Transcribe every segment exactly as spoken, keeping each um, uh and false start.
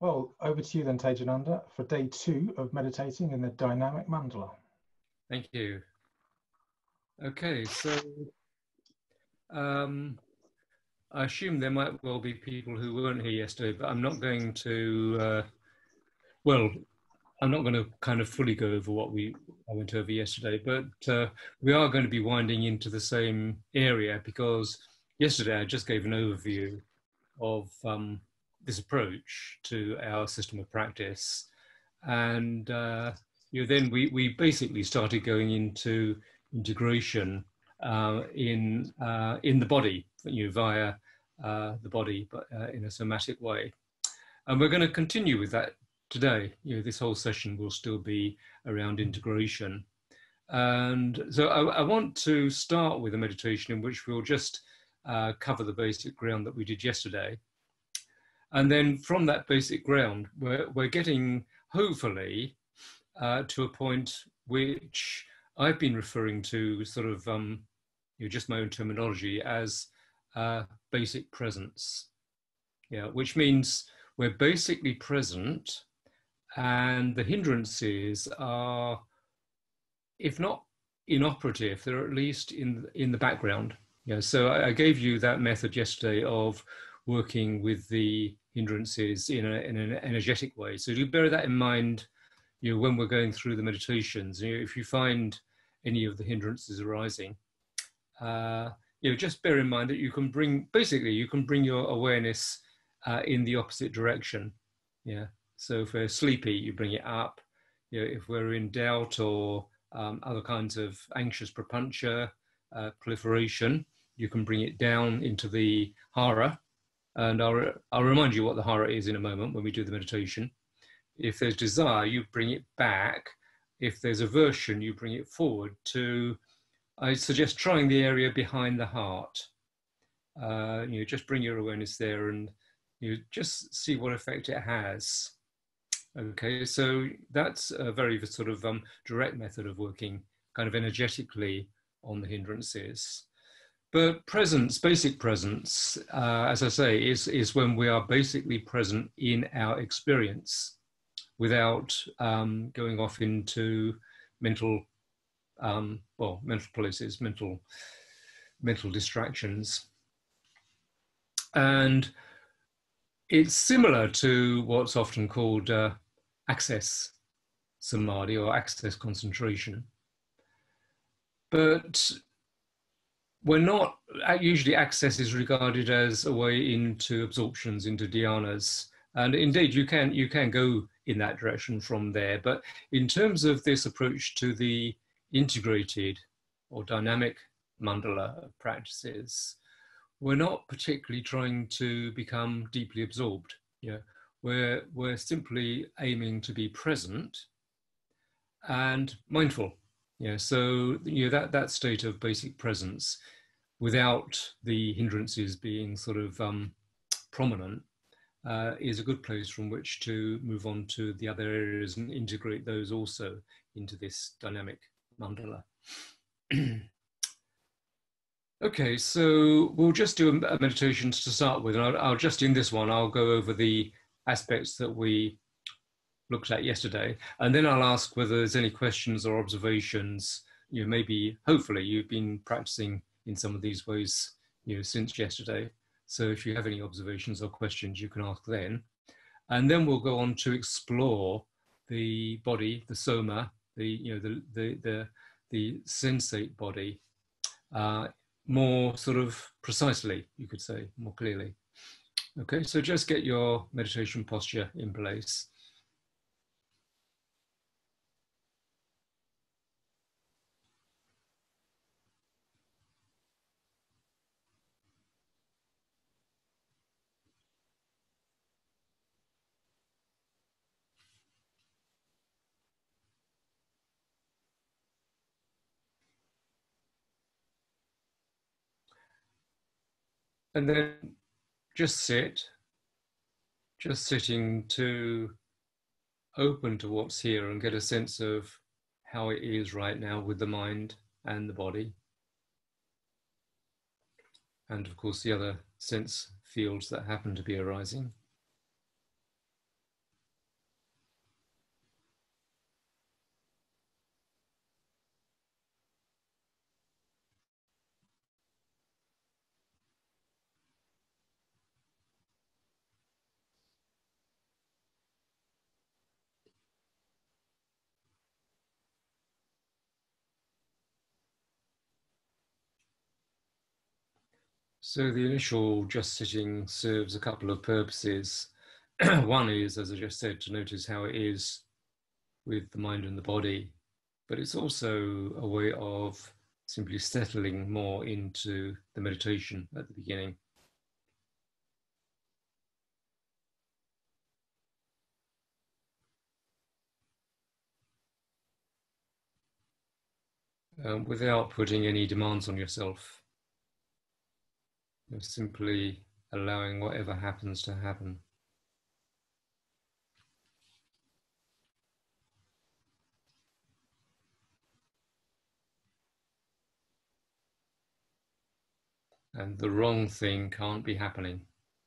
Well, over to you then, Tejananda, for day two of meditating in the Dynamic Mandala. Thank you. Okay, so um, I assume there might well be people who weren't here yesterday, but I'm not going to, uh, well, I'm not going to kind of fully go over what we I went over yesterday, but uh, we are going to be winding into the same area because yesterday I just gave an overview of um, this approach to our system of practice. And uh, you know, then we, we basically started going into integration uh, in, uh, in the body, you know, via uh, the body, but uh, in a somatic way. And we're going to continue with that today. You know, this whole session will still be around integration. And so I, I want to start with a meditation in which we'll just uh, cover the basic ground that we did yesterday. And then from that basic ground, we're, we're getting, hopefully, uh, to a point which I've been referring to sort of, um, you know, just my own terminology as uh, basic presence. Yeah, which means we're basically present and the hindrances are, if not inoperative, they're at least in, in the background. Yeah, so I, I gave you that method yesterday of working with the hindrances in, a, in an energetic way. So do bear that in mind, you know, when we're going through the meditations. You know, if you find any of the hindrances arising, uh, you know, just bear in mind that you can bring, basically, you can bring your awareness uh, in the opposite direction. Yeah. So if we're sleepy, you bring it up. You know, if we're in doubt or um, other kinds of anxious propuntia, uh, proliferation, you can bring it down into the hara. And I'll, I'll remind you what the hara is in a moment when we do the meditation. If there's desire, you bring it back. If there's aversion, you bring it forward to, I suggest trying the area behind the heart. Uh, you know, just bring your awareness there and you just see what effect it has. Okay, so that's a very sort of um, direct method of working kind of energetically on the hindrances. But presence, basic presence, uh, as I say, is, is when we are basically present in our experience without um, going off into mental, um, well, mental places, mental, mental distractions. And it's similar to what's often called uh, access samadhi or access concentration. But we're not, usually access is regarded as a way into absorptions, into dhyanas. And indeed, you can, you can go in that direction from there. But in terms of this approach to the integrated or dynamic mandala practices, we're not particularly trying to become deeply absorbed. Yeah, we're, we're simply aiming to be present and mindful. Yeah, so you know, that, that state of basic presence without the hindrances being sort of um, prominent uh, is a good place from which to move on to the other areas and integrate those also into this dynamic mandala. Okay, so we'll just do a meditation to start with, and I'll, I'll just in this one, I'll go over the aspects that we looked at yesterday, and then I'll ask whether there's any questions or observations. You know, maybe, hopefully, you've been practicing in some of these ways, you know, since yesterday. So if you have any observations or questions, you can ask then. And then we'll go on to explore the body, the soma, the, you know, the, the, the, the sensate body, uh, more sort of precisely, you could say, more clearly. Okay, so just get your meditation posture in place. And then just sit, just sitting to open to what's here and get a sense of how it is right now with the mind and the body. And of course, the other sense fields that happen to be arising. So the initial just sitting serves a couple of purposes. One is, as I just said, to notice how it is with the mind and the body, but it's also a way of simply settling more into the meditation at the beginning. Um, without putting any demands on yourself. You're simply allowing whatever happens to happen. And the wrong thing can't be happening.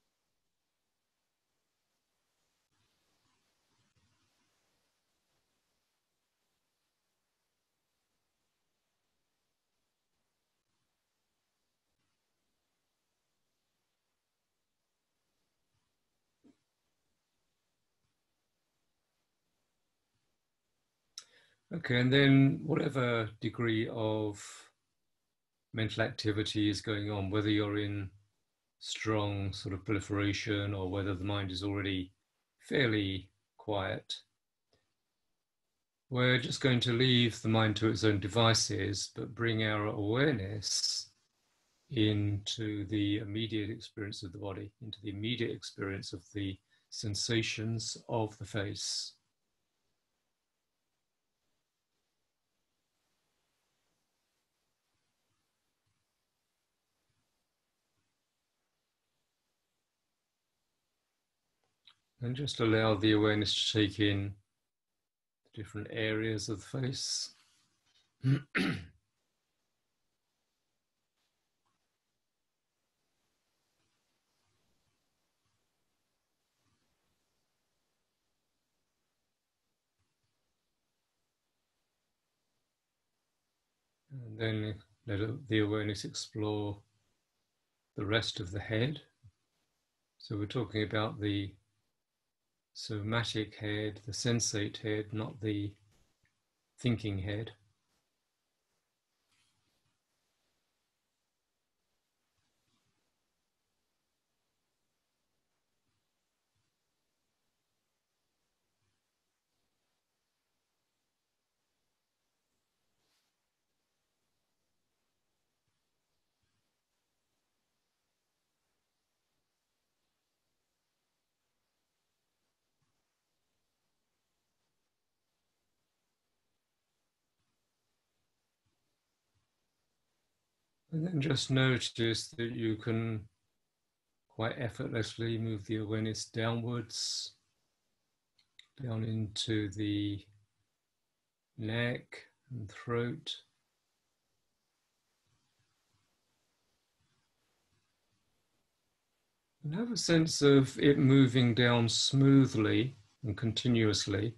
Okay, and then whatever degree of mental activity is going on, whether you're in strong sort of proliferation or whether the mind is already fairly quiet, we're just going to leave the mind to its own devices, but bring our awareness into the immediate experience of the body, into the immediate experience of the sensations of the face. And just allow the awareness to take in the different areas of the face. And then let the awareness explore the rest of the head. So we're talking about the somatic head, the sensate head, not the thinking head. And then just notice that you can quite effortlessly move the awareness downwards, down into the neck and throat. And have a sense of it moving down smoothly and continuously.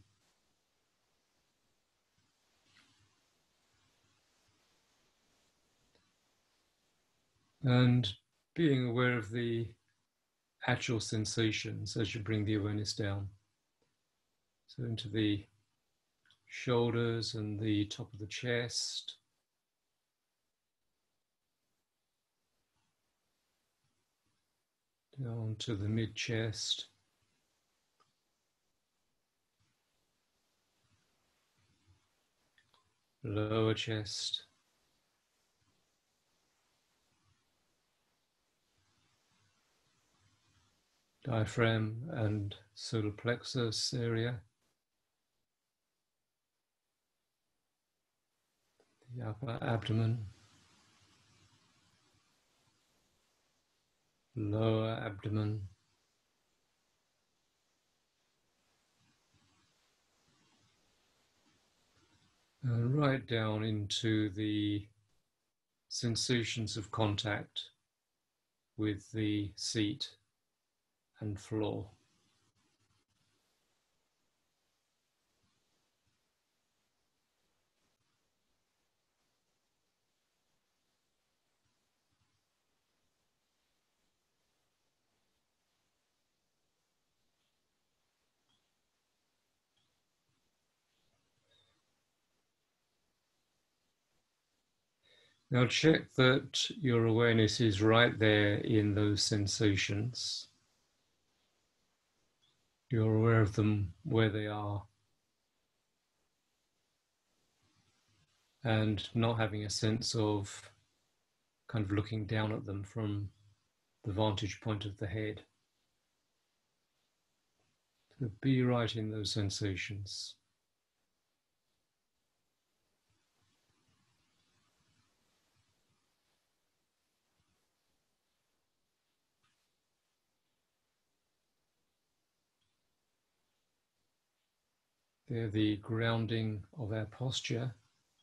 And being aware of the actual sensations as you bring the awareness down. So into the shoulders and the top of the chest. Down to the mid-chest. Lower chest. Diaphragm and solar plexus area. The upper abdomen. Lower abdomen. And right down into the sensations of contact with the seat and floor. Now check that your awareness is right there in those sensations. You're aware of them where they are, and not having a sense of kind of looking down at them from the vantage point of the head. So be right in those sensations. They're the grounding of our posture,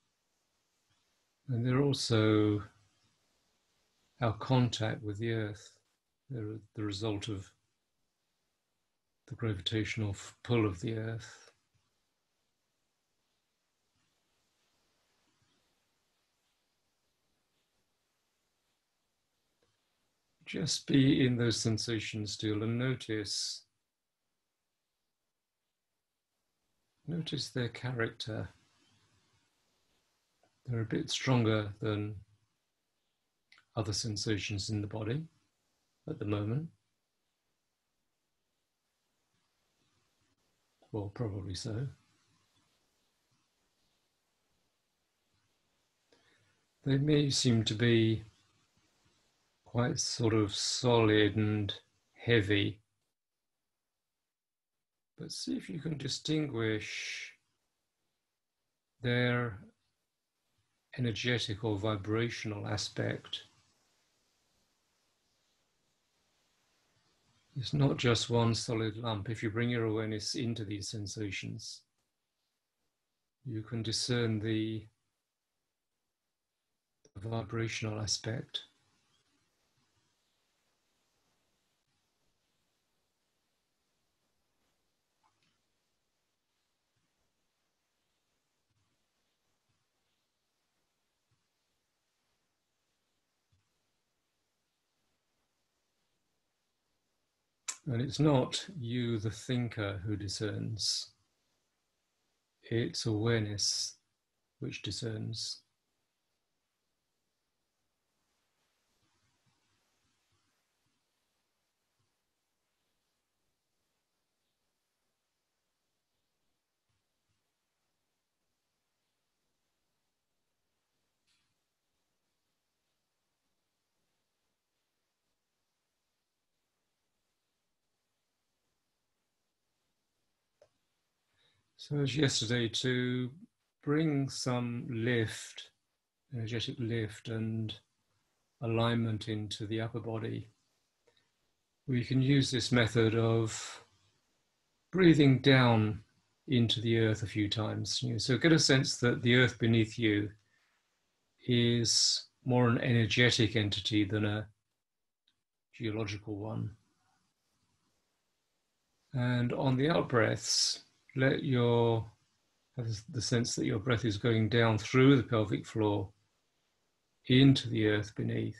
and they're also our contact with the earth. They're the result of the gravitational pull of the earth. Just be in those sensations still and notice, notice their character. They're a bit stronger than other sensations in the body at the moment. Well, probably so. They may seem to be quite sort of solid and heavy, but see if you can distinguish their energetic or vibrational aspect. It's not just one solid lump. If you bring your awareness into these sensations, you can discern the vibrational aspect. And it's not you, the thinker, who discerns. It's awareness which discerns. So as yesterday, to bring some lift, energetic lift and alignment into the upper body, we can use this method of breathing down into the earth a few times. You know, so get a sense that the earth beneath you is more an energetic entity than a geological one. And on the out breaths, let your have the sense that your breath is going down through the pelvic floor into the earth beneath.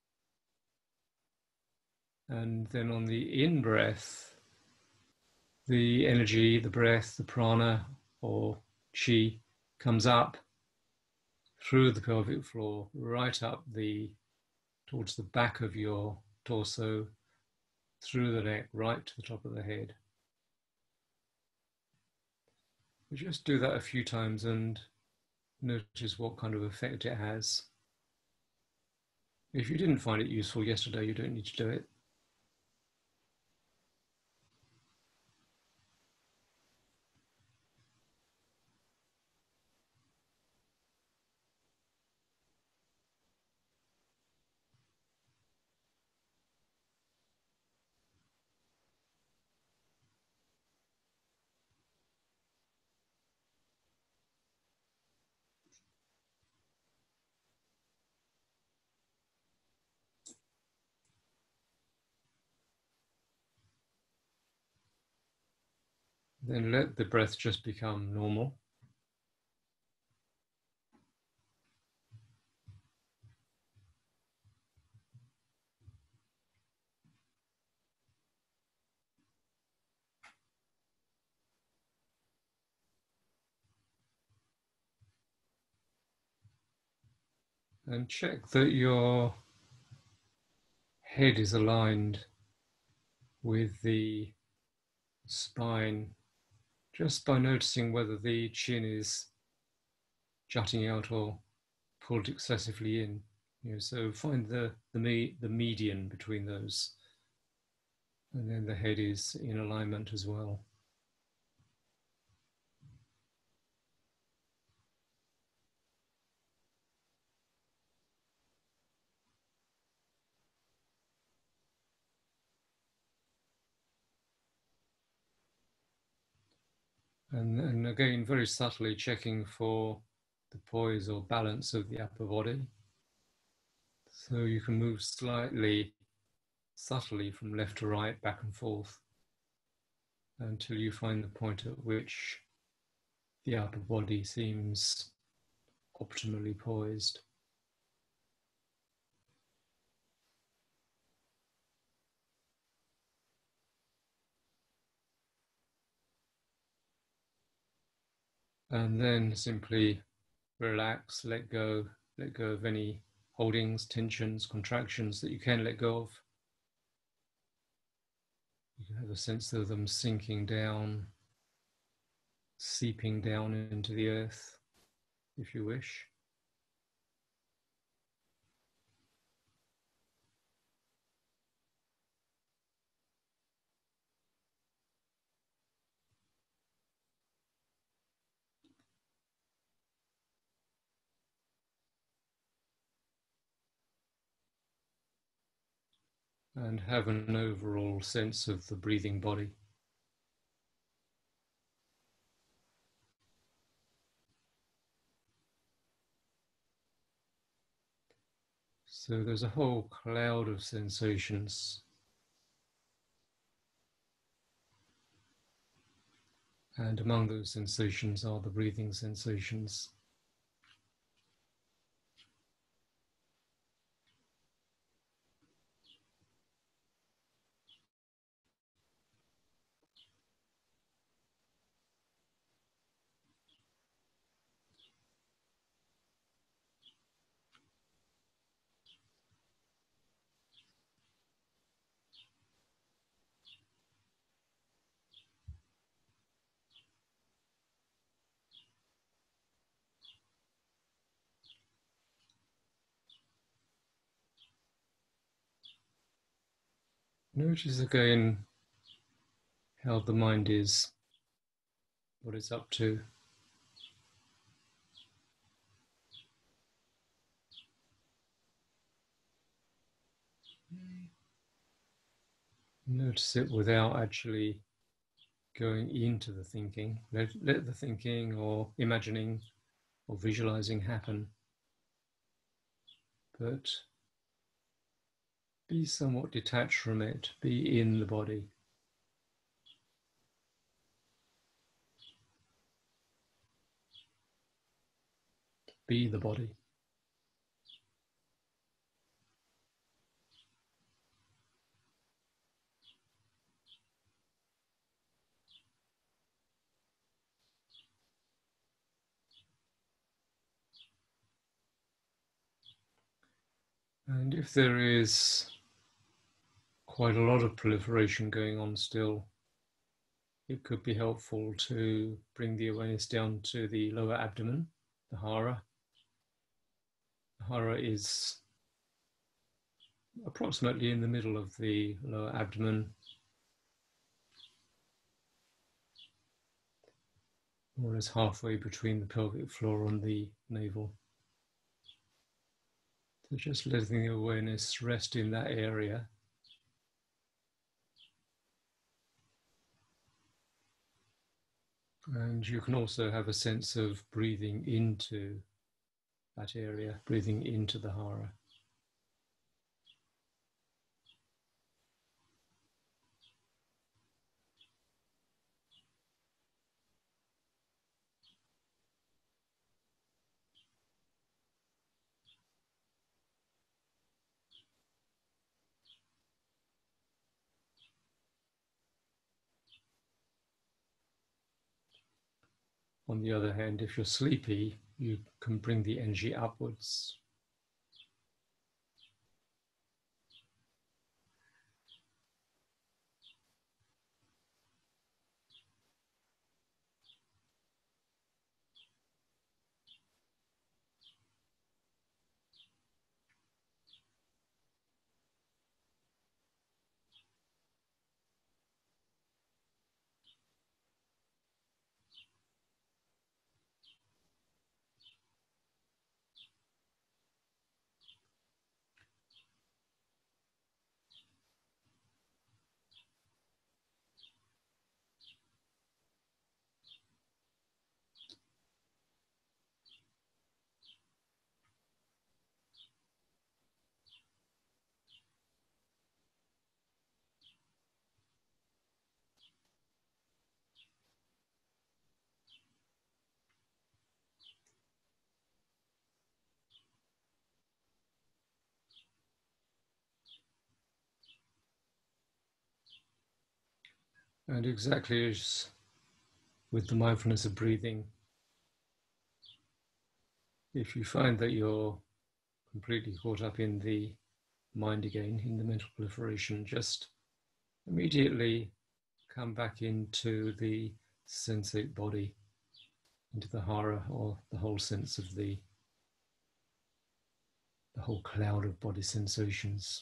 And then on the in breath, the energy, the breath, the prana or chi comes up through the pelvic floor, right up the towards the back of your torso, through the neck, right to the top of the head. We just do that a few times and notice what kind of effect it has. If you didn't find it useful yesterday, you don't need to do it. Then let the breath just become normal. And check that your head is aligned with the spine, just by noticing whether the chin is jutting out or pulled excessively in. You know, so find the the, me, the median between those, and then the head is in alignment as well. And, and again, very subtly checking for the poise or balance of the upper body. So you can move slightly, subtly from left to right, back and forth, until you find the point at which the upper body seems optimally poised. And then simply relax, let go, let go of any holdings, tensions, contractions that you can let go of. You can have a sense of them sinking down, seeping down into the earth, if you wish. And have an overall sense of the breathing body. So there's a whole cloud of sensations. And among those sensations are the breathing sensations. Notice again how the mind is, what it's up to. Notice it without actually going into the thinking. Let, let the thinking or imagining or visualizing happen, but be somewhat detached from it, be in the body. Be the body. And if there is quite a lot of proliferation going on still, it could be helpful to bring the awareness down to the lower abdomen, the hara. The hara is approximately in the middle of the lower abdomen, more or less halfway between the pelvic floor and the navel. So just letting the awareness rest in that area. And you can also have a sense of breathing into that area, breathing into the hara. On the other hand, if you're sleepy, you can bring the energy upwards And exactly as with the mindfulness of breathing, if you find that you're completely caught up in the mind again, in the mental proliferation, just immediately come back into the sensate body, into the hara, or the whole sense of the, the whole cloud of body sensations.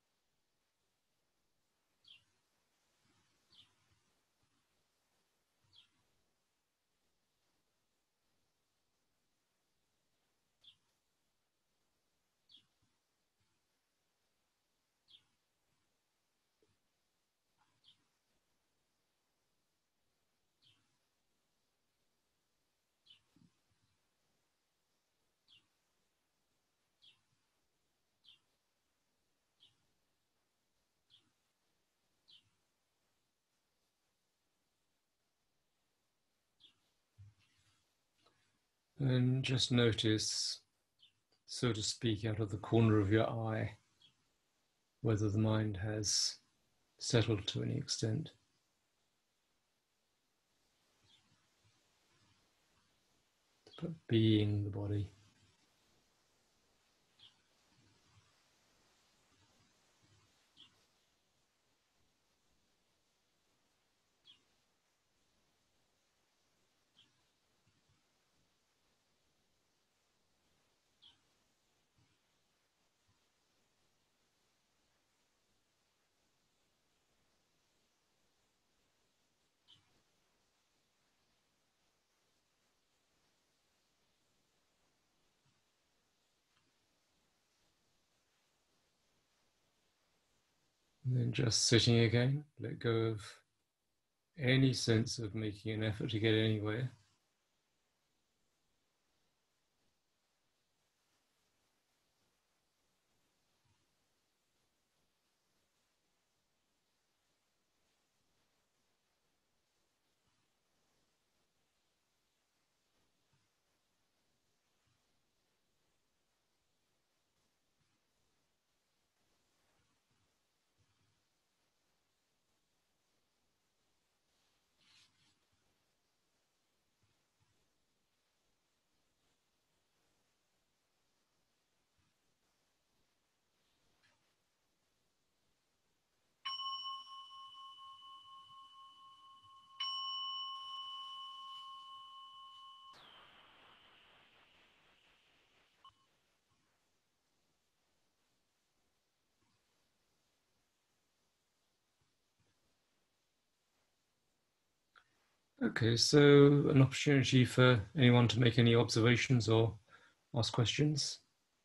And just notice, so to speak, out of the corner of your eye, whether the mind has settled to any extent. But being the body. And then just sitting again, let go of any sense of making an effort to get anywhere. Okay, so an opportunity for anyone to make any observations or ask questions.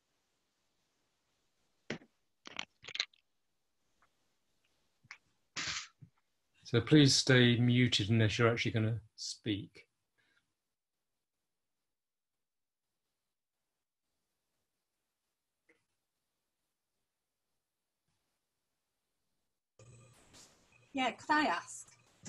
So please stay muted unless you're actually going to speak. Yeah, could I ask?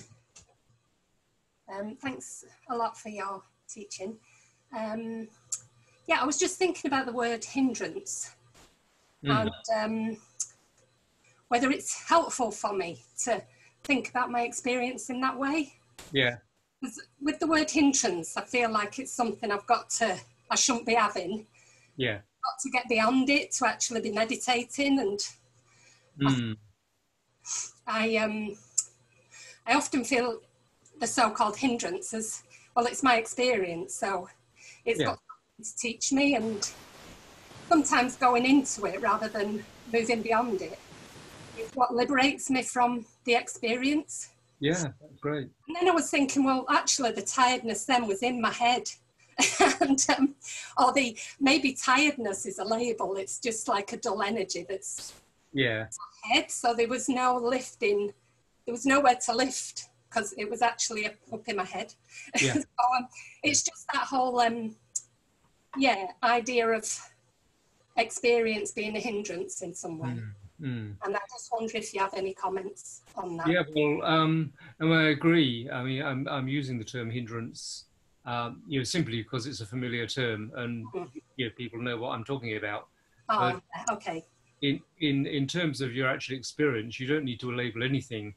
Um, thanks a lot for your teaching. Um, yeah, I was just thinking about the word hindrance mm. and um, whether it's helpful for me to think about my experience in that way. Yeah. With the word hindrance, I feel like it's something I've got to, I shouldn't be having. Yeah. I've got to get beyond it to actually be meditating, and mm. I, I um. I often feel the so-called hindrance as, well, it's my experience, so it's yeah. got to teach me, and sometimes going into it rather than moving beyond it is what liberates me from the experience. Yeah, that's great. And then I was thinking, well, actually the tiredness then was in my head. and um, or the maybe tiredness is a label, it's just like a dull energy that's yeah head, so there was no lifting. There was nowhere to lift because it was actually up in my head. Yeah. so, um, it's just that whole, um, yeah, idea of experience being a hindrance in some way. Mm, mm. And I just wonder if you have any comments on that. Yeah, well, um, and I agree. I mean, I'm, I'm using the term hindrance, um, you know, simply because it's a familiar term and mm. you know, people know what I'm talking about. Oh, but okay. In, in, in terms of your actual experience, you don't need to label anything.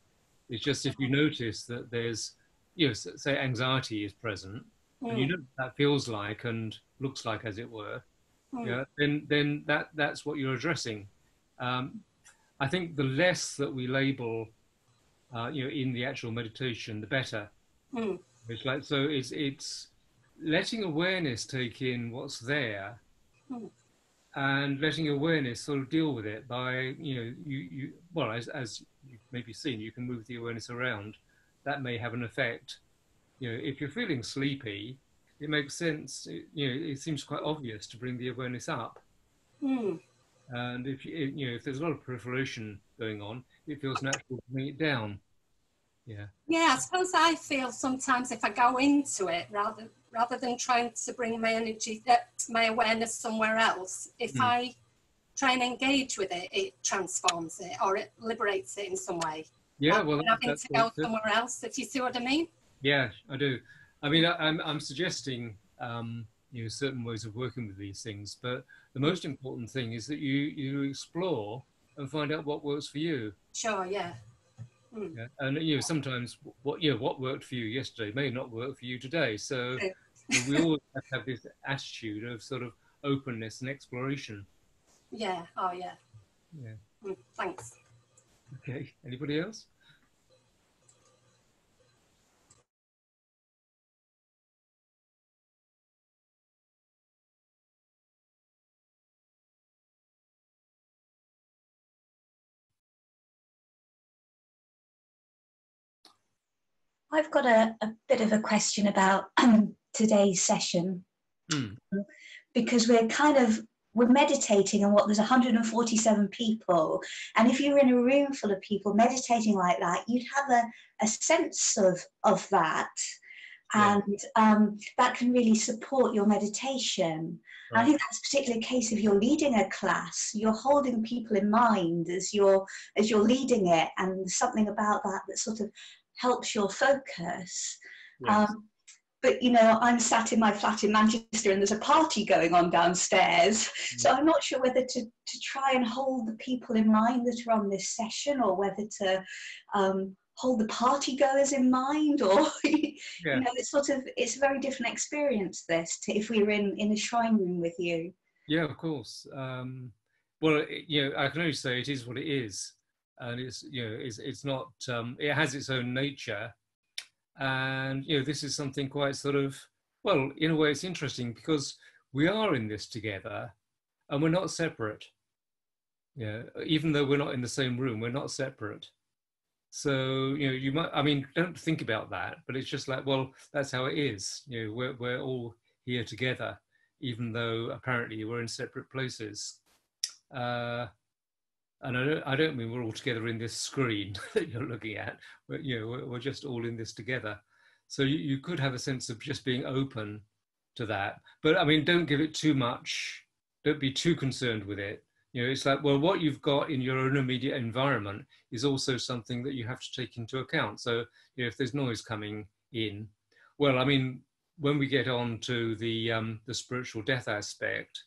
It's just if you notice that there's, you know, say anxiety is present, mm. and you know what that feels like and looks like, as it were, mm. yeah, then then that that's what you're addressing. Um, I think the less that we label, uh, you know, in the actual meditation, the better. Mm. It's like, so it's it's letting awareness take in what's there, mm. and letting awareness sort of deal with it by, you know, you you well, as as you've maybe seen, you can move the awareness around. That may have an effect. You know, if you're feeling sleepy, it makes sense. It, you know, it seems quite obvious to bring the awareness up. Mm. And if you, you know, if there's a lot of proliferation going on, it feels natural to bring it down. Yeah. Yeah, I suppose I feel sometimes if I go into it rather rather than trying to bring my energy, my awareness somewhere else, if mm. I try and engage with it, it transforms it or it liberates it in some way. Yeah, well, that, having to go somewhere else. If you see what I mean? Yeah, I do. I mean, I, I'm I'm suggesting um, you know, certain ways of working with these things, but the most important thing is that you you explore and find out what works for you. Sure. Yeah. Mm. Yeah. And you know, sometimes what you know what worked for you yesterday may not work for you today. So we always have to have this attitude of sort of openness and exploration. Yeah. Oh, yeah. Yeah. Mm. Thanks. Okay. Anybody else? I've got a, a bit of a question about um, today's session, mm. because we're kind of, we're meditating on what, there's one hundred forty-seven people. And if you were in a room full of people meditating like that, you'd have a, a sense of, of that. And yeah. um, that can really support your meditation. Right. I think that's a particular case if you're leading a class, you're holding people in mind as you're, as you're leading it, and something about that that sort of helps your focus. Yes. Um, but, you know, I'm sat in my flat in Manchester and there's a party going on downstairs. Mm. So I'm not sure whether to, to try and hold the people in mind that are on this session, or whether to um, hold the party goers in mind, or, yeah. you know, it's sort of, it's a very different experience, this, to if we were in, in a shrine room with you. Yeah, of course. Um, well, it, you know, I can only say it is what it is. And it's, you know, it's, it's not, um, it has its own nature. And, you know, this is something quite sort of, well, in a way it's interesting because we are in this together and we're not separate. Yeah, even though we're not in the same room, we're not separate. So, you know, you might, I mean, don't think about that, but it's just like, well, that's how it is. You know, we're, we're all here together, even though apparently we're in separate places. Uh, And I don't, I don't mean we're all together in this screen that you're looking at, but, you know, we're, we're just all in this together. So you, you could have a sense of just being open to that. But, I mean, don't give it too much. Don't be too concerned with it. You know, it's like, well, what you've got in your own immediate environment is also something that you have to take into account. So, you know, if there's noise coming in, well, I mean, when we get on to the, um, the spiritual death aspect,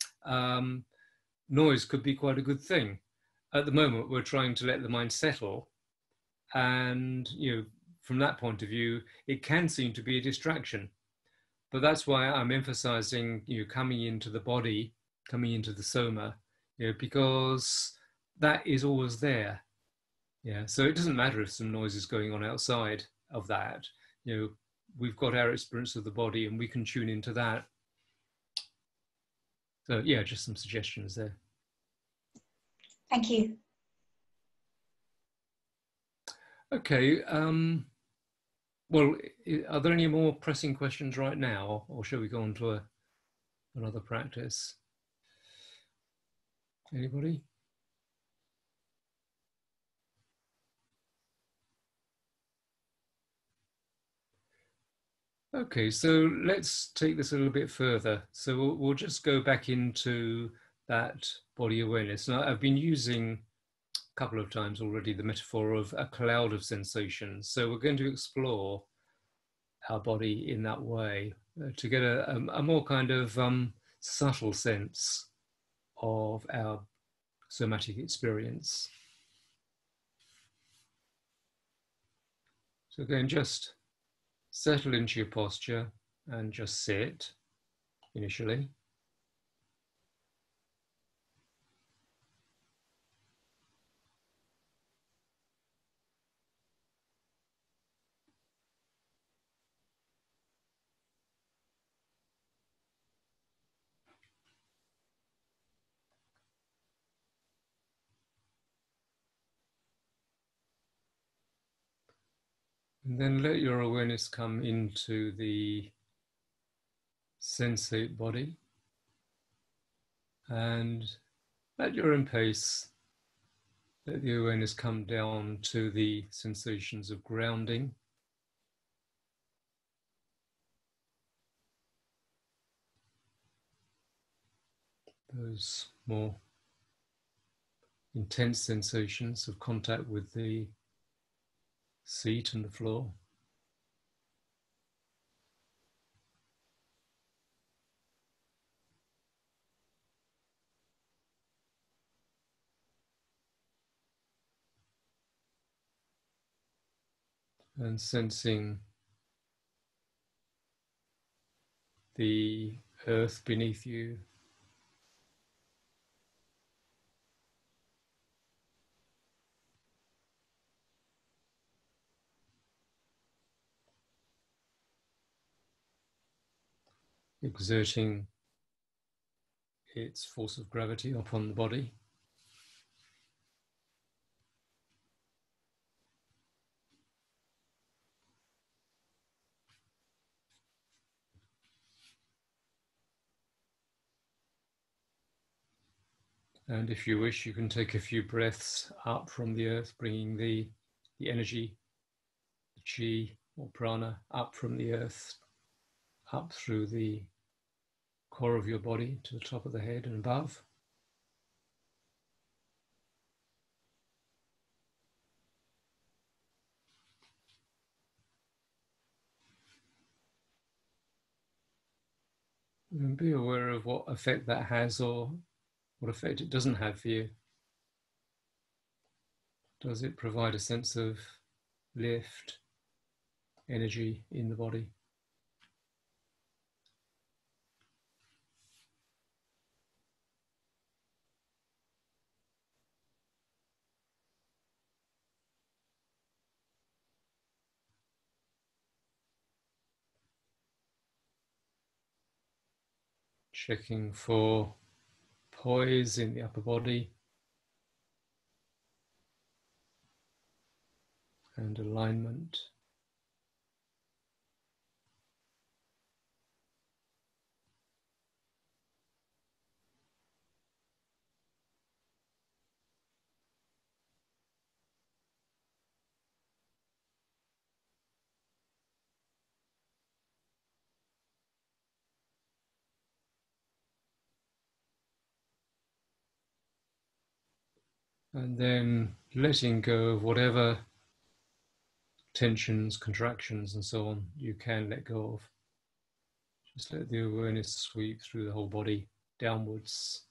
um, noise could be quite a good thing. At the moment, we're trying to let the mind settle. And, you know, from that point of view, it can seem to be a distraction. But that's why I'm emphasizing, you know, coming into the body, coming into the soma, you know, because that is always there. Yeah. So it doesn't matter if some noise is going on outside of that. You know, we've got our experience of the body and we can tune into that. So, yeah, just some suggestions there. Thank you. Okay. Um, well, are there any more pressing questions right now, or shall we go on to a, another practice? Anybody? Okay, so let's take this a little bit further. So we'll, we'll just go back into that body awareness. Now, I've been using a couple of times already the metaphor of a cloud of sensations. So we're going to explore our body in that way uh, to get a, a, a more kind of um, subtle sense of our somatic experience. So again, just settle into your posture and just sit initially. And then let your awareness come into the sensate body, and at your own pace, let the awareness come down to the sensations of grounding. Those more intense sensations of contact with the seat and the floor. And sensing the earth beneath you, exerting its force of gravity upon the body. And if you wish, you can take a few breaths up from the earth, bringing the, the energy, the chi or prana, up from the earth, up through the core of your body to the top of the head and above. And be aware of what effect that has or what effect it doesn't have for you. Does it provide a sense of lift, energy in the body? Checking for poise in the upper body and alignment. And then letting go of whatever tensions, contractions, and so on you can let go of. Just let the awareness sweep through the whole body downwards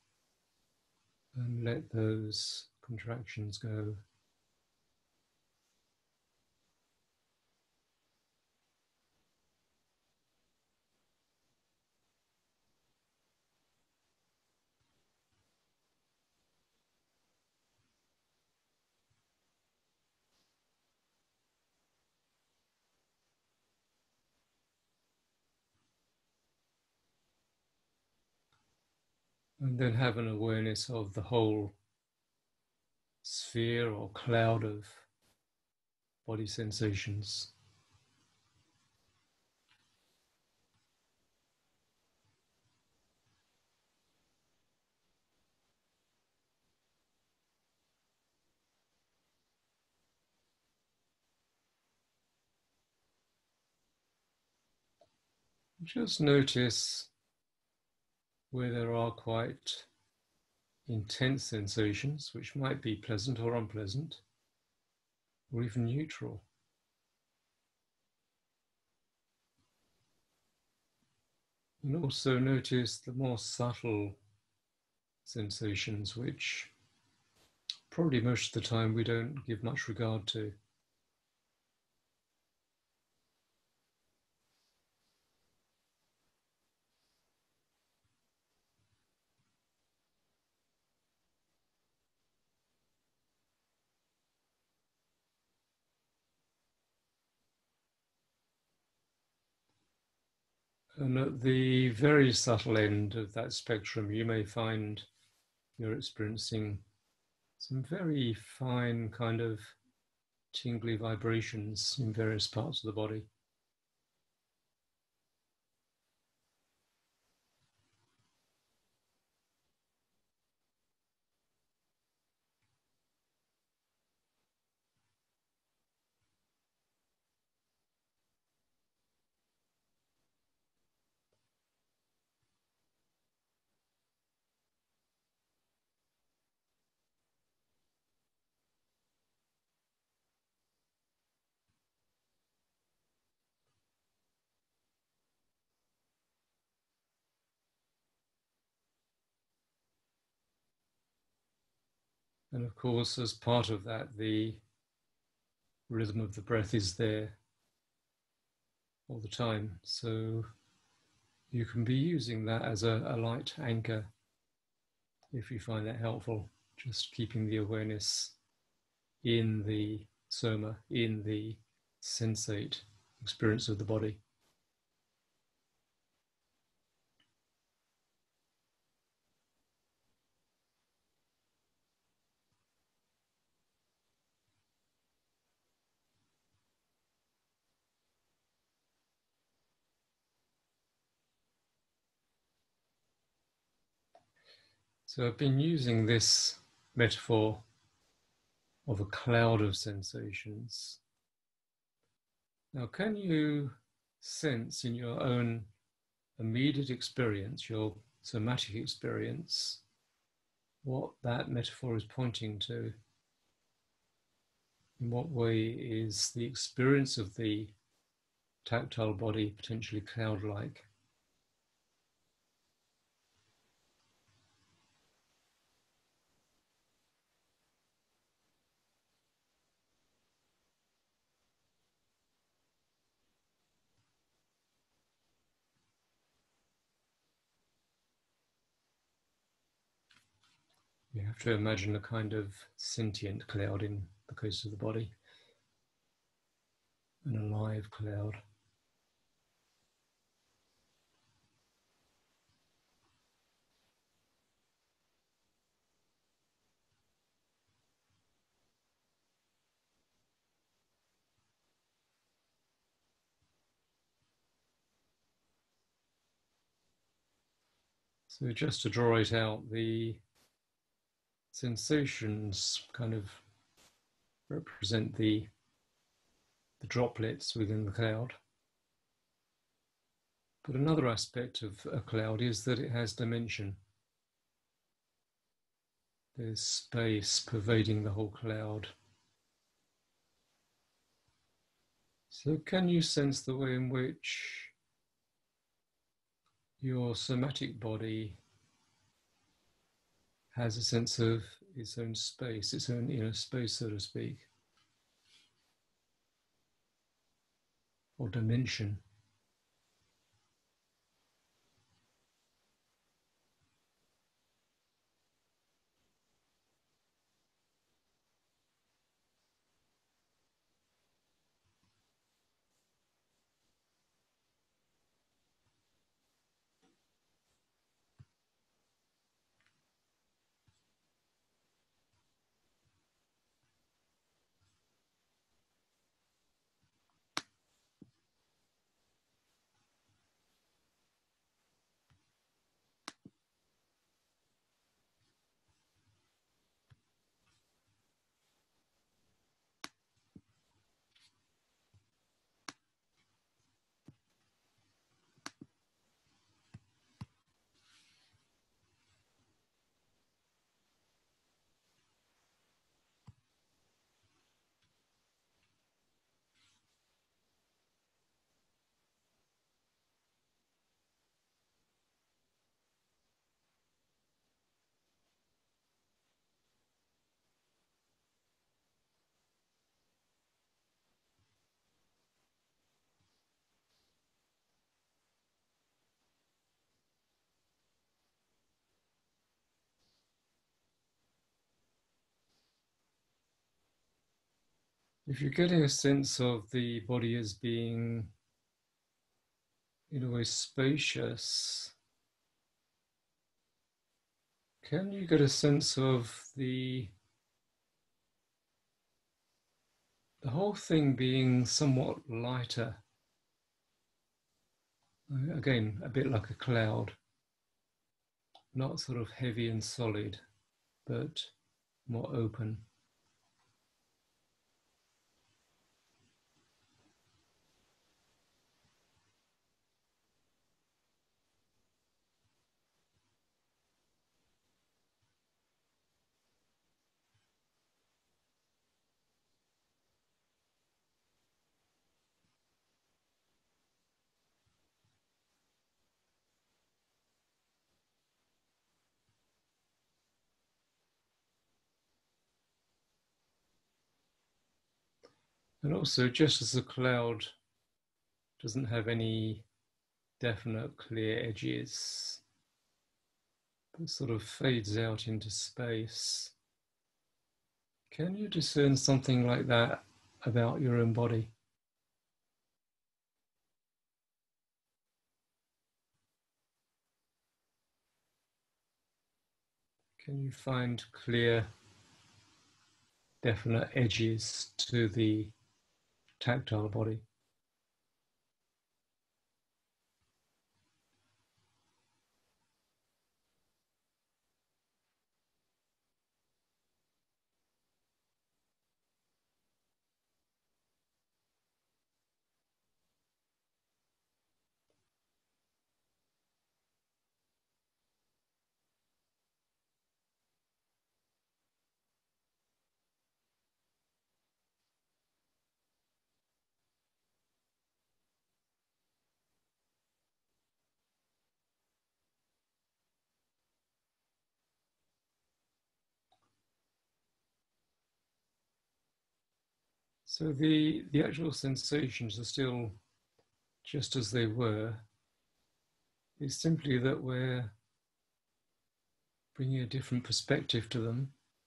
and let those contractions go. And then have an awareness of the whole sphere or cloud of body sensations. Just notice where there are quite intense sensations, which might be pleasant or unpleasant, or even neutral. And also notice the more subtle sensations, which probably most of the time we don't give much regard to. And at the very subtle end of that spectrum, you may find you're experiencing some very fine kind of tingly vibrations in various parts of the body. And of course, as part of that, the rhythm of the breath is there all the time. So you can be using that as a, a light anchor if you find that helpful, just keeping the awareness in the soma, in the sensate experience of the body. So I've been using this metaphor of a cloud of sensations. Now, can you sense in your own immediate experience, your somatic experience, what that metaphor is pointing to? In what way is the experience of the tactile body potentially cloud-like? You have to imagine a kind of sentient cloud in the case of the body, an alive cloud. So just to draw it out, the sensations kind of represent the, the droplets within the cloud. But another aspect of a cloud is that it has dimension. There's space pervading the whole cloud. So can you sense the way in which your somatic body has a sense of its own space, its own inner space, so to speak, or dimension? If you're getting a sense of the body as being in a way spacious, can you get a sense of the the whole thing being somewhat lighter? Again, a bit like a cloud, not sort of heavy and solid, but more open. And also, just as the cloud doesn't have any definite clear edges, but sort of fades out into space, can you discern something like that about your own body? Can you find clear, definite edges to the tactile body? So the, the actual sensations are still just as they were. It's simply that we're bringing a different perspective to them,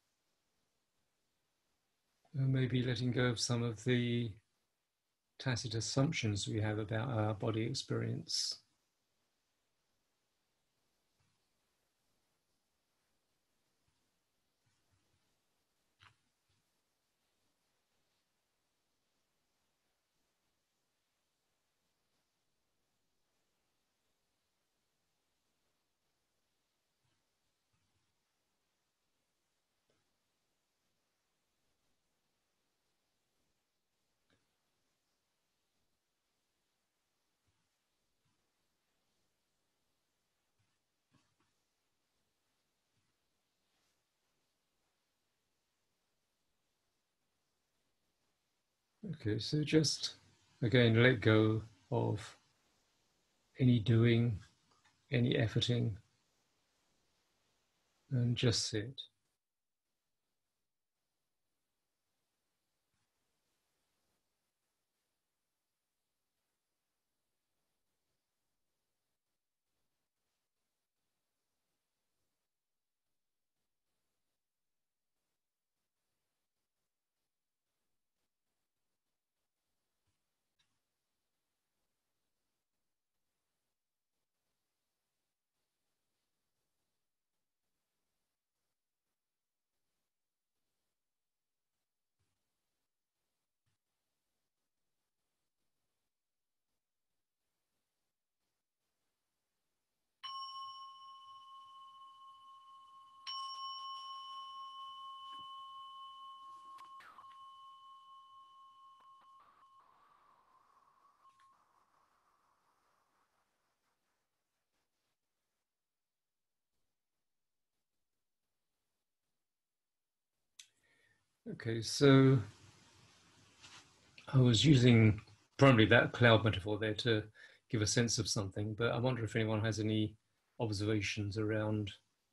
and maybe letting go of some of the tacit assumptions we have about our body experience. Okay, so just again let go of any doing, any efforting, and just sit. Okay, so I was using primarily that cloud metaphor there to give a sense of something, but I wonder if anyone has any observations around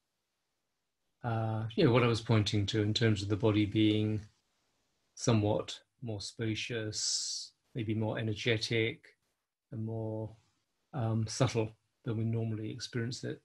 uh, you know, what I was pointing to in terms of the body being somewhat more spacious, maybe more energetic and more um, subtle than we normally experience it.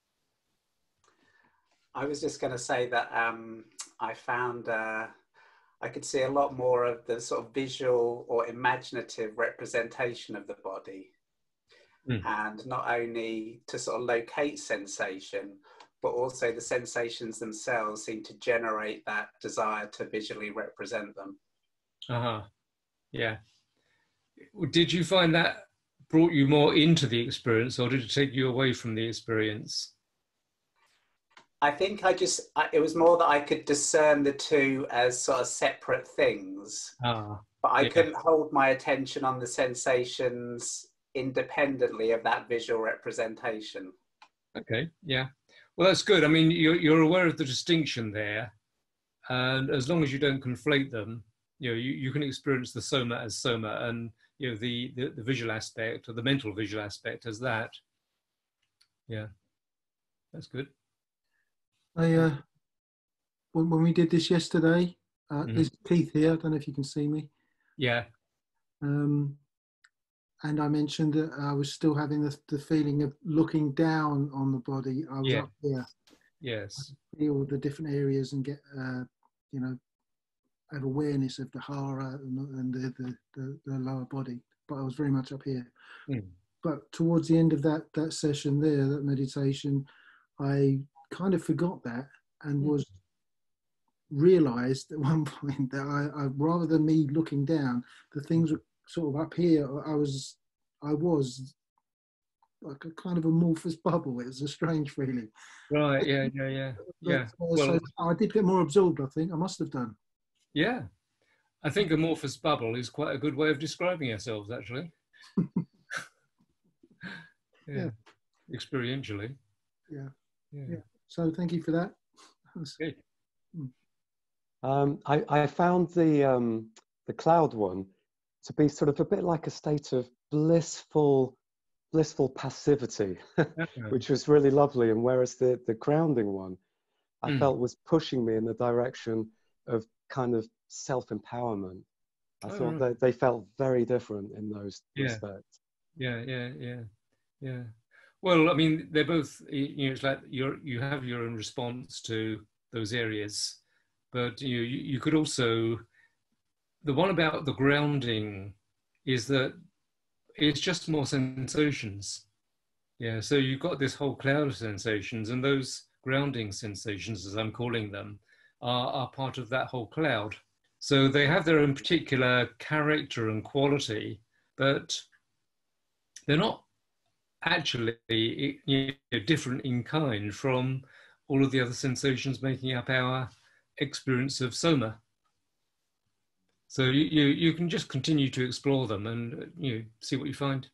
I was just going to say that um, I found uh, I could see a lot more of the sort of visual or imaginative representation of the body. Mm. And not only to sort of locate sensation, but also the sensations themselves seem to generate that desire to visually represent them. Uh-huh. Yeah. Did you find that brought you more into the experience, or did it take you away from the experience? I think I just, I, it was more that I could discern the two as sort of separate things. Ah, but I yeah. couldn't hold my attention on the sensations independently of that visual representation. Okay, yeah. Well, that's good. I mean, you're, you're aware of the distinction there. And as long as you don't conflate them, you know, you, you can experience the soma as soma, and, you know, the, the, the visual aspect or the mental visual aspect as that. Yeah, that's good. I, uh, when, when we did this yesterday, uh, mm-hmm. there's Keith here. I don't know if you can see me. Yeah. Um, and I mentioned that I was still having the, the feeling of looking down on the body. I was yeah. up here. Yes. I feel the different areas and get, uh, you know, have awareness of the hara and, and the, the, the, the lower body. But I was very much up here. Mm. But towards the end of that, that session there, that meditation, I kind of forgot that and was realized at one point that I, I rather than me looking down, the things were sort of up here. I was, I was like a kind of amorphous bubble. It was a strange feeling. Right. Yeah. Yeah. Yeah. But, yeah. Uh, well, so I did get more absorbed. I think I must have done. Yeah. I think amorphous bubble is quite a good way of describing ourselves, actually. yeah. yeah. Experientially. Yeah. yeah. Yeah. So thank you for that. Good. Um, I, I found the um, the cloud one to be sort of a bit like a state of blissful, blissful passivity, which was really lovely. And whereas the the grounding one, I mm. felt was pushing me in the direction of kind of self-empowerment. I oh, thought right. that they felt very different in those yeah. respects. Yeah, yeah, yeah, yeah. Well, I mean, they're both. You know, it's like you're you have your own response to those areas. But you, you could also, the one about the grounding is that it's just more sensations. Yeah, so you've got this whole cloud of sensations, and those grounding sensations, as I'm calling them, are, are part of that whole cloud. So they have their own particular character and quality, but they're not actually, you know, different in kind from all of the other sensations making up our experience of soma. So you, you you can just continue to explore them and, you know, see what you find.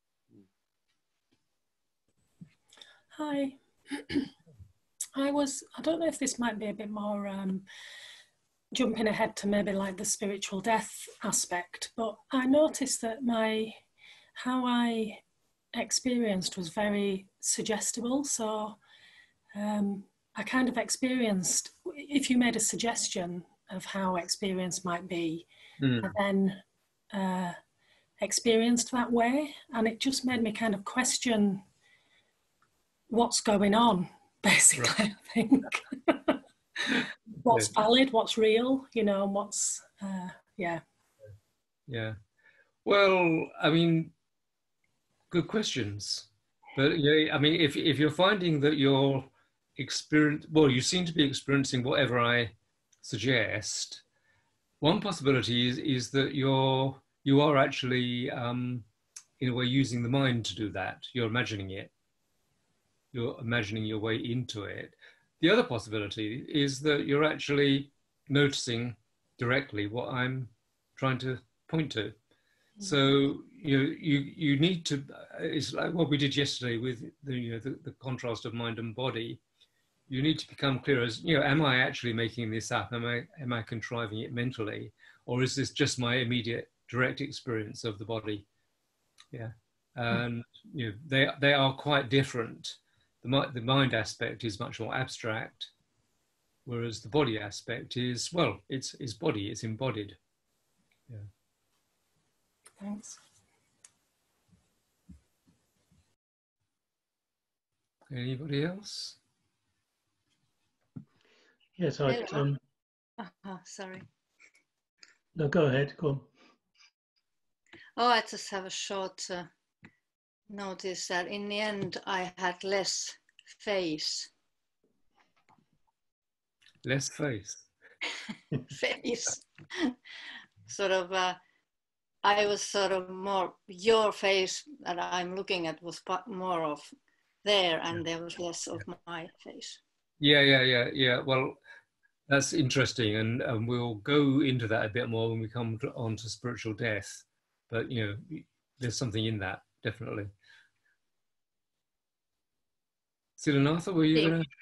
Hi. I was, I don't know if this might be a bit more um, jumping ahead to maybe like the spiritual death aspect, but I noticed that my, how I experienced was very suggestible. So um, I kind of experienced, if you made a suggestion of how experience might be, mm. I then uh, experienced that way. And it just made me kind of question what's going on, basically, right. I think. What's yeah. valid, what's real, you know, and what's, uh, yeah. Yeah. Well, I mean, good questions. But, yeah, I mean, if, if you're finding that you're experience, well, you seem to be experiencing whatever I suggest. One possibility is, is that you're, you are actually, um, in a way, using the mind to do that. You're imagining it. You're imagining your way into it. The other possibility is that you're actually noticing directly what I'm trying to point to. Mm-hmm. So you you you need to. It's like what we did yesterday with the you know the, the contrast of mind and body. You need to become clear as, you know, am I actually making this up? Am I, am I contriving it mentally? Or is this just my immediate direct experience of the body? Yeah. And, you know, they, they are quite different. The, the mind aspect is much more abstract, whereas the body aspect is, well, it's, it's body, it's embodied. Yeah. Thanks. Anybody else? Yes, I. Um, oh, sorry. No, go ahead, go on. Oh, I just have a short uh, notice that in the end I had less face. Less face. Face. Sort of, uh, I was sort of more, your face that I'm looking at was more of there, and there was less of my face. Yeah, yeah, yeah, yeah. Well, that's interesting, and, and we'll go into that a bit more when we come to, on to spiritual death. But, you know, there's something in that, definitely. Siddhartha, were you going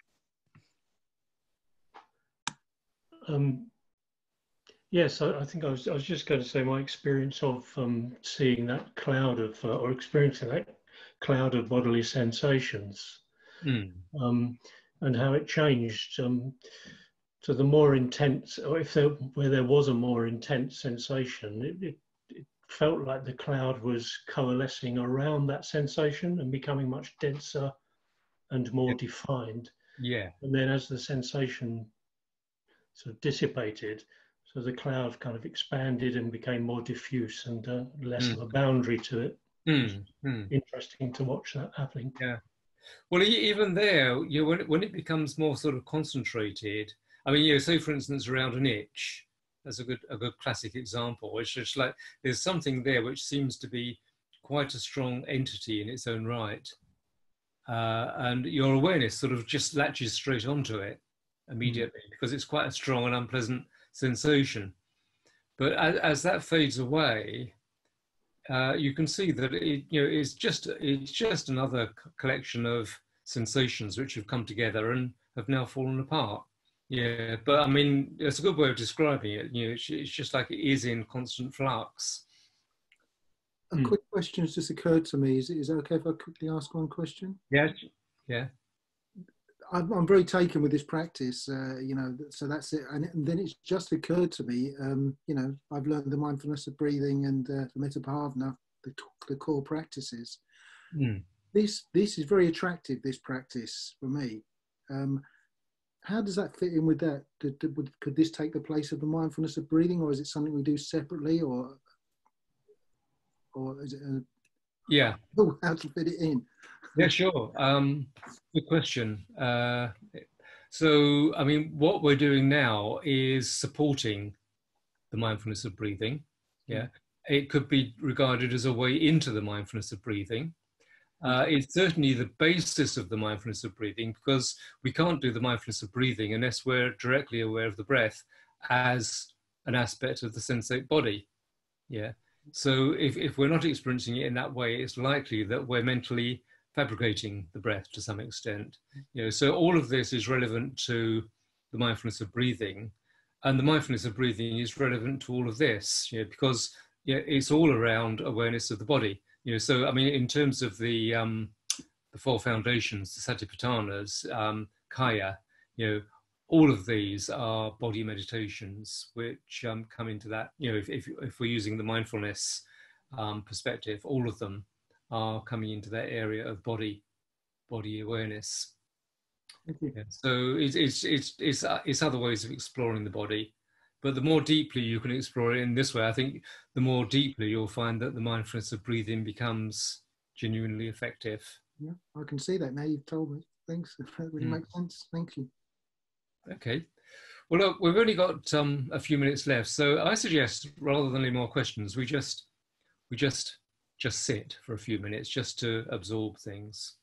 to? Um, yes, I, I think I was, I was just going to say my experience of um, seeing that cloud of, uh, or experiencing that cloud of bodily sensations, mm. um, and how it changed. Um, to the more intense, or if there, where there was a more intense sensation, it, it, it felt like the cloud was coalescing around that sensation and becoming much denser and more yeah. defined. Yeah. And then as the sensation sort of dissipated, so the cloud kind of expanded and became more diffuse and uh, less mm. of a boundary to it. Mm. Mm. Interesting to watch that happening. Yeah. Well, even there, you know, when it, when it becomes more sort of concentrated, I mean, you know, say for instance, around an itch, that's a good a good classic example. It's just like there's something there which seems to be quite a strong entity in its own right, uh, and your awareness sort of just latches straight onto it immediately mm. because it's quite a strong and unpleasant sensation. But as, as that fades away, uh, you can see that it, you know, it's just it's just another collection of sensations which have come together and have now fallen apart. Yeah, but I mean, it's a good way of describing it. You know, it's, it's just like it is in constant flux. A mm. quick question has just occurred to me. Is, is it okay if I quickly ask one question? Yeah, yeah. I'm, I'm very taken with this practice, uh, you know, so that's it. And, and then it's just occurred to me, um, you know, I've learned the mindfulness of breathing and uh, the metta bhavana, the, the core practices. Mm. This, this is very attractive, this practice for me. Um, how does that fit in with that? Did, did, would, could this take the place of the mindfulness of breathing, or is it something we do separately, or, or is it a, yeah, how to fit it in? Yeah, sure. Um, good question. Uh, so, I mean, what we're doing now is supporting the mindfulness of breathing. Yeah, it could be regarded as a way into the mindfulness of breathing. Uh, it's certainly the basis of the mindfulness of breathing, because we can't do the mindfulness of breathing unless we're directly aware of the breath as an aspect of the sensate body. Yeah. So if, if we're not experiencing it in that way, it's likely that we're mentally fabricating the breath to some extent. You know, so all of this is relevant to the mindfulness of breathing, and the mindfulness of breathing is relevant to all of this, you know, because you know, it's all around awareness of the body. You know, so I mean, in terms of the um, the four foundations, the Satipatthanas, um, Kaya, you know, all of these are body meditations which um, come into that. You know, if if, if we're using the mindfulness um, perspective, all of them are coming into that area of body body awareness. Yeah, so it's it's it's it's uh, it's other ways of exploring the body, but the more deeply you can explore it in this way, I think the more deeply you'll find that the mindfulness of breathing becomes genuinely effective. Yeah, I can see that now. You've told me. Thanks. That really mm. makes sense. Thank you. Okay. Well, look, we've only got um, a few minutes left, so I suggest rather than any more questions, we just we just just sit for a few minutes just to absorb things.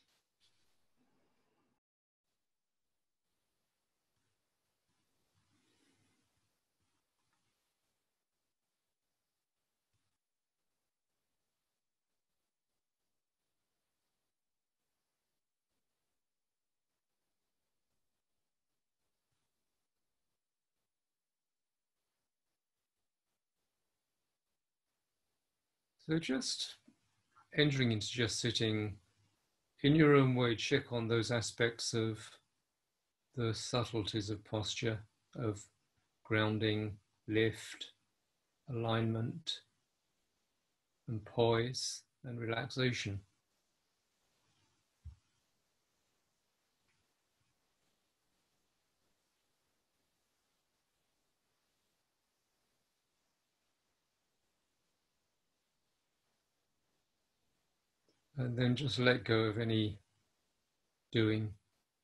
So just entering into just sitting in your own way, check on those aspects of the subtleties of posture, of grounding, lift, alignment, and poise and relaxation. And then just let go of any doing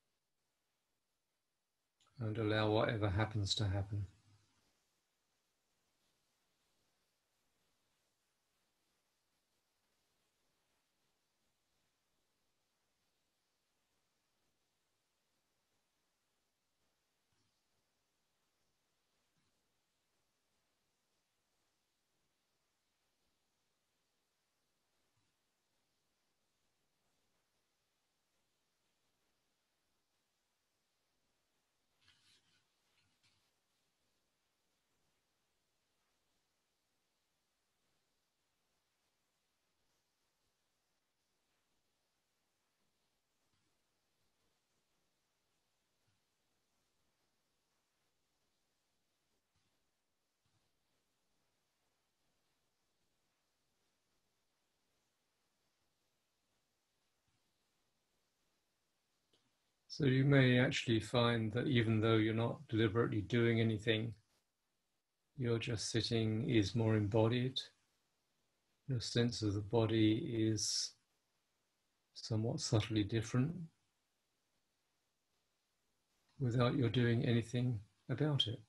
and allow whatever happens to happen. So you may actually find that even though you're not deliberately doing anything, your just sitting is more embodied. Your sense of the body is somewhat subtly different without your doing anything about it.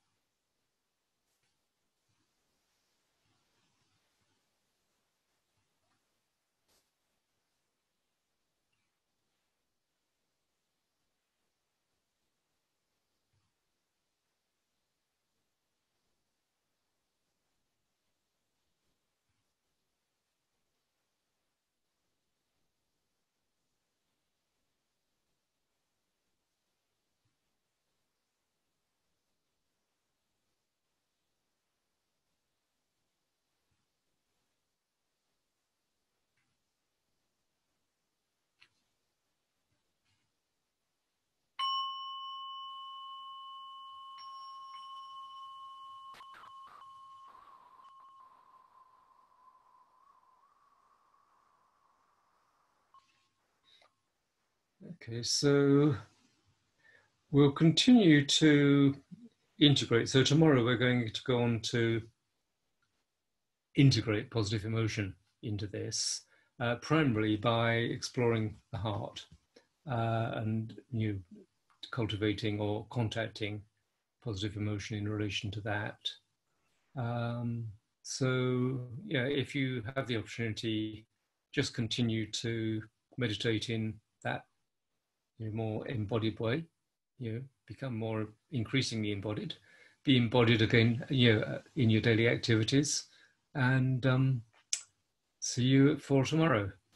Okay, so we'll continue to integrate. So tomorrow we're going to go on to integrate positive emotion into this, uh, primarily by exploring the heart uh, and you know, cultivating or contacting positive emotion in relation to that. Um, so yeah, if you have the opportunity, just continue to meditate in that you know, more embodied way, you know, become more increasingly embodied, be embodied again, you know, in your daily activities, and um, see you for tomorrow.